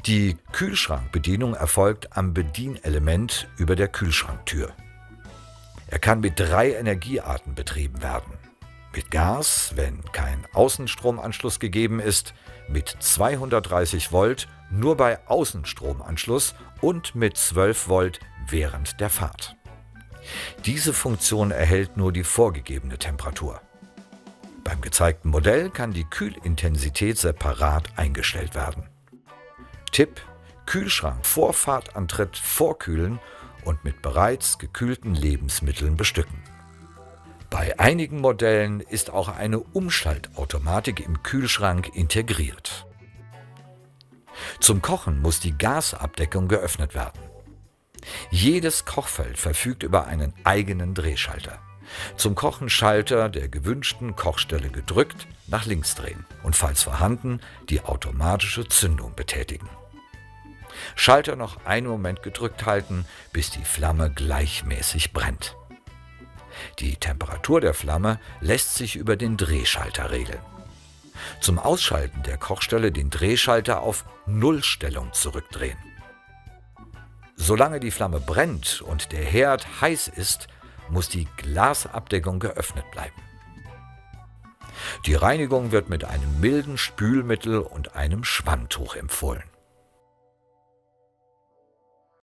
Die Kühlschrankbedienung erfolgt am Bedienelement über der Kühlschranktür. Er kann mit 3 Energiearten betrieben werden. Mit Gas, wenn kein Außenstromanschluss gegeben ist, mit 230 Volt nur bei Außenstromanschluss und mit 12 Volt während der Fahrt. Diese Funktion erhält nur die vorgegebene Temperatur. Beim gezeigten Modell kann die Kühlintensität separat eingestellt werden. Tipp: Kühlschrank vor Fahrtantritt vorkühlen und mit bereits gekühlten Lebensmitteln bestücken. Bei einigen Modellen ist auch eine Umschaltautomatik im Kühlschrank integriert. Zum Kochen muss die Gasabdeckung geöffnet werden. Jedes Kochfeld verfügt über einen eigenen Drehschalter. Zum Kochen Schalter der gewünschten Kochstelle gedrückt nach links drehen und falls vorhanden die automatische Zündung betätigen. Schalter noch einen Moment gedrückt halten, bis die Flamme gleichmäßig brennt. Die Temperatur der Flamme lässt sich über den Drehschalter regeln. Zum Ausschalten der Kochstelle den Drehschalter auf Nullstellung zurückdrehen. Solange die Flamme brennt und der Herd heiß ist, muss die Glasabdeckung geöffnet bleiben. Die Reinigung wird mit einem milden Spülmittel und einem Schwammtuch empfohlen.